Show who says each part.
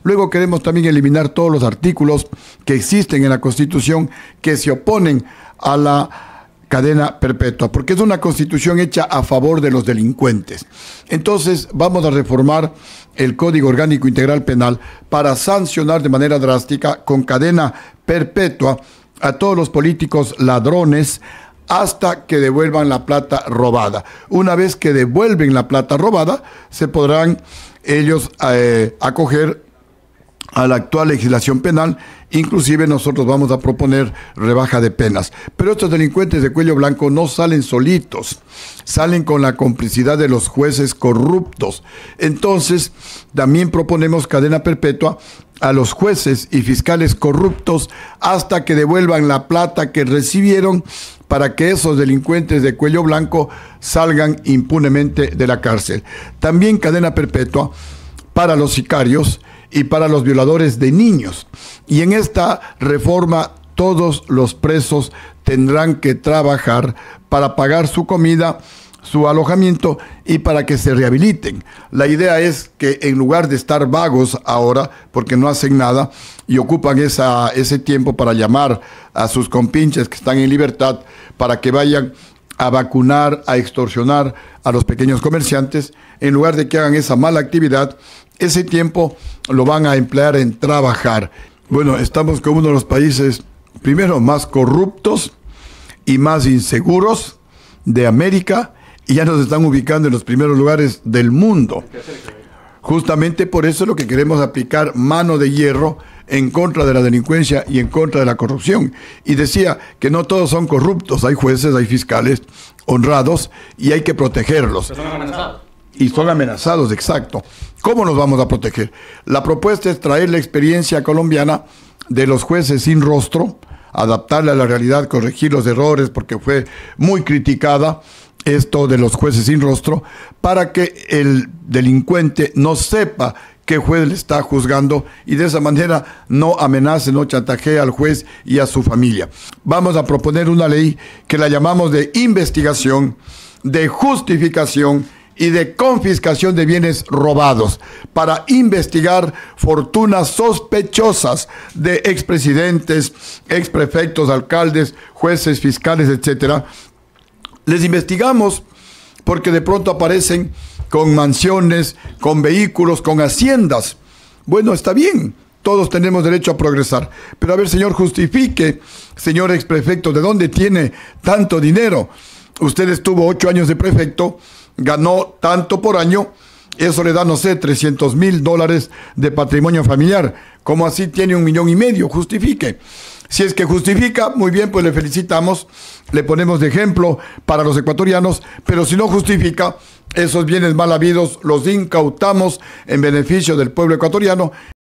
Speaker 1: Luego queremos también eliminar todos los artículos que existen en la Constitución que se oponen a la cadena perpetua, porque es una constitución hecha a favor de los delincuentes. Entonces vamos a reformar el Código Orgánico Integral Penal para sancionar de manera drástica con cadena perpetua a todos los políticos ladrones hasta que devuelvan la plata robada. Una vez que devuelven la plata robada, se podrán ellos acoger a la actual legislación penal. Inclusive nosotros vamos a proponer rebaja de penas. Pero estos delincuentes de cuello blanco no salen solitos, salen con la complicidad de los jueces corruptos. Entonces, también proponemos cadena perpetua a los jueces y fiscales corruptos hasta que devuelvan la plata que recibieron, para que esos delincuentes de cuello blanco salgan impunemente de la cárcel. También cadena perpetua para los sicarios y para los violadores de niños. Y en esta reforma todos los presos tendrán que trabajar para pagar su comida, su alojamiento y para que se rehabiliten. La idea es que en lugar de estar vagos ahora, porque no hacen nada y ocupan ese tiempo para llamar a sus compinches que están en libertad para que vayan a vacunar, a extorsionar a los pequeños comerciantes, en lugar de que hagan esa mala actividad, ese tiempo lo van a emplear en trabajar. Bueno, estamos con uno de los países, primero, más corruptos y más inseguros de América, y ya nos están ubicando en los primeros lugares del mundo. Justamente por eso es lo que queremos aplicar mano de hierro en contra de la delincuencia y en contra de la corrupción. Y decía que no todos son corruptos, hay jueces, hay fiscales honrados y hay que protegerlos.
Speaker 2: ¿Son amenazados?
Speaker 1: Y son amenazados, exacto. ¿Cómo nos vamos a proteger? La propuesta es traer la experiencia colombiana de los jueces sin rostro, adaptarla a la realidad, corregir los errores, porque fue muy criticada esto de los jueces sin rostro, para que el delincuente no sepa qué juez le está juzgando y de esa manera no amenace, no chantajee al juez y a su familia. Vamos a proponer una ley que la llamamos de investigación, de justificación y de confiscación de bienes robados, para investigar fortunas sospechosas de expresidentes, exprefectos, alcaldes, jueces, fiscales, etcétera. Les investigamos porque de pronto aparecen con mansiones, con vehículos, con haciendas. Bueno, está bien, todos tenemos derecho a progresar. Pero a ver, señor, justifique, señor exprefecto, ¿de dónde tiene tanto dinero? Usted estuvo 8 años de prefecto, ganó tanto por año, eso le da, no sé, $300,000 de patrimonio familiar. ¿Cómo así tiene 1,5 millones? Justifique. Si es que justifica, muy bien, pues le felicitamos, le ponemos de ejemplo para los ecuatorianos, pero si no justifica, esos bienes mal habidos los incautamos en beneficio del pueblo ecuatoriano.